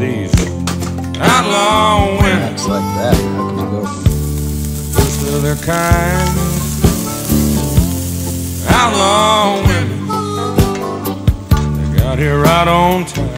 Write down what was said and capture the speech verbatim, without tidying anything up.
these outlaw women. Acts like that. How can you go? First of their kind, outlaw women. They got here right on time.